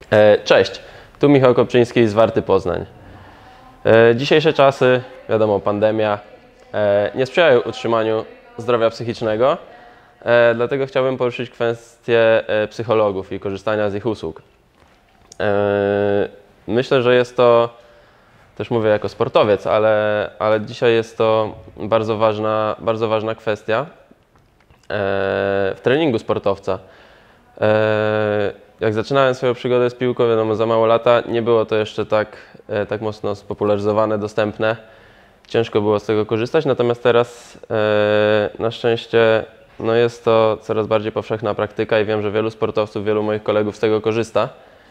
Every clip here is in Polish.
Cześć, tu Michał Kopczyński z Warty Poznań. Dzisiejsze czasy, wiadomo, pandemia, nie sprzyjają utrzymaniu zdrowia psychicznego, dlatego chciałbym poruszyć kwestię psychologów i korzystania z ich usług. Myślę, że jest to, też mówię jako sportowiec, ale dzisiaj jest to bardzo ważna kwestia w treningu sportowca. Jak zaczynałem swoją przygodę z piłką, wiadomo, za mało lata, nie było to jeszcze tak mocno spopularyzowane, dostępne. Ciężko było z tego korzystać, natomiast teraz na szczęście jest to coraz bardziej powszechna praktyka i wiem, że wielu sportowców, wielu moich kolegów z tego korzysta.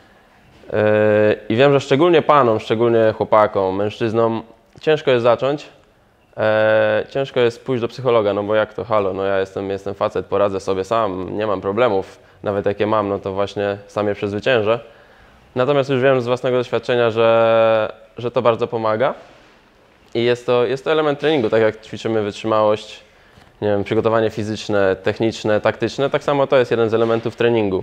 I wiem, że szczególnie panom, szczególnie chłopakom, mężczyznom ciężko jest zacząć. Ciężko jest pójść do psychologa, no bo jak to, halo, no ja jestem facet, poradzę sobie sam, nie mam problemów, nawet jakie mam, no to właśnie sam je przezwyciężę. Natomiast już wiem z własnego doświadczenia, że to bardzo pomaga i jest to element treningu, tak jak ćwiczymy wytrzymałość, nie wiem, przygotowanie fizyczne, techniczne, taktyczne, tak samo to jest jeden z elementów treningu.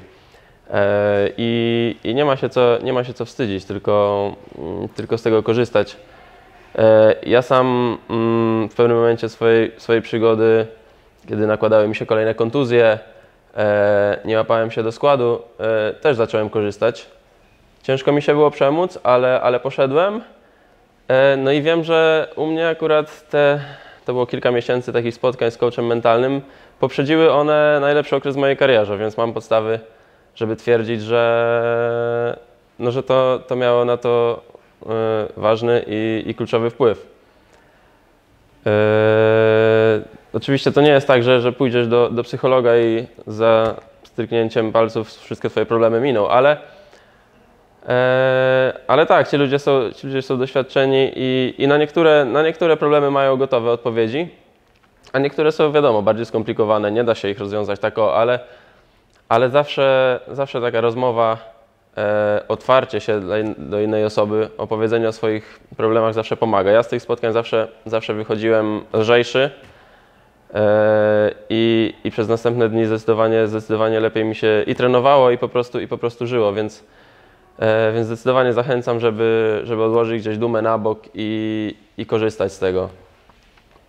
I nie ma się co wstydzić, tylko z tego korzystać. Ja sam w pewnym momencie swojej przygody, kiedy nakładały mi się kolejne kontuzje, nie łapałem się do składu, też zacząłem korzystać. Ciężko mi się było przemóc, ale poszedłem. No i wiem, że u mnie akurat to było kilka miesięcy takich spotkań z coachem mentalnym, poprzedziły one najlepszy okres w mojej karierze, więc mam podstawy, żeby twierdzić, że to miało na to ważny i kluczowy wpływ. Oczywiście to nie jest tak, że pójdziesz do psychologa i za stryknięciem palców wszystkie twoje problemy miną, ale tak, ci ludzie są doświadczeni i na niektóre problemy mają gotowe odpowiedzi, a niektóre są, wiadomo, bardziej skomplikowane, nie da się ich rozwiązać tak, ale zawsze taka rozmowa, otwarcie się do innej osoby, opowiedzenie o swoich problemach zawsze pomaga. Ja z tych spotkań zawsze wychodziłem lżejszy i przez następne dni zdecydowanie lepiej mi się i trenowało i po prostu żyło, więc zdecydowanie zachęcam, żeby odłożyć gdzieś dumę na bok i korzystać z tego.